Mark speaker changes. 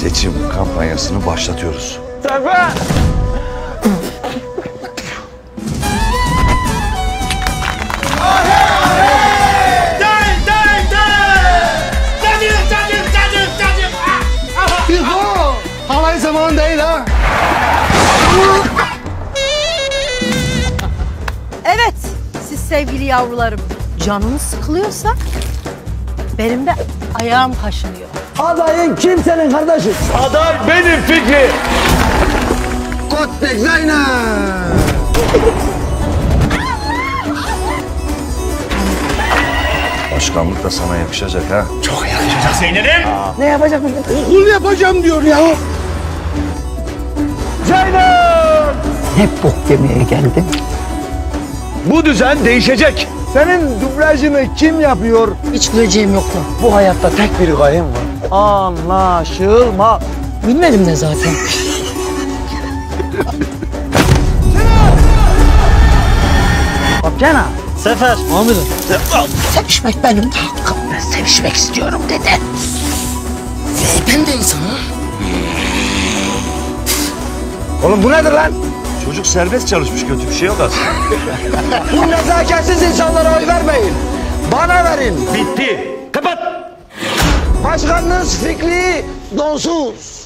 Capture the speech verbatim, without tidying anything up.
Speaker 1: Seçim kampanyasını başlatıyoruz.
Speaker 2: Sefer!
Speaker 3: Yuhu! Halay zamanı değil ha.
Speaker 4: Evet, siz sevgili yavrularım. Canınız sıkılıyorsa benim de ayağım kaşınıyor.
Speaker 3: Adayın kim senin kardeşim?
Speaker 2: Aday benim Fikri.
Speaker 3: Kotbek Zeynep.
Speaker 1: Başkanlık da sana yakışacak ha.
Speaker 2: Çok yakışacak Zeynep'im.
Speaker 3: Ne yapacakmış? Okul yapacağım diyor ya.
Speaker 2: Zeynep!
Speaker 3: Ne bok yemeye geldin?
Speaker 2: Bu düzen değişecek.
Speaker 3: Senin dublajını kim yapıyor?
Speaker 4: Hiç güleceğim yoktu.
Speaker 3: Bu hayatta tek bir gayem var. Anlaşılma.
Speaker 4: Bilmedim de zaten.
Speaker 3: Kaptana.
Speaker 2: Sefer.
Speaker 3: Amirim.
Speaker 4: Sevişmek benim de hakkım. Ben sevişmek istiyorum dedi. Ben de insanım.
Speaker 3: Oğlum bu nedir lan?
Speaker 1: Çocuk serbest çalışmış, kötü bir şey yok aslında.
Speaker 3: Bu nezakatsiz insanlara oy vermeyin. Bana verin.
Speaker 2: Bitti. Kapat.
Speaker 3: Başkanınız Fikri donsuz.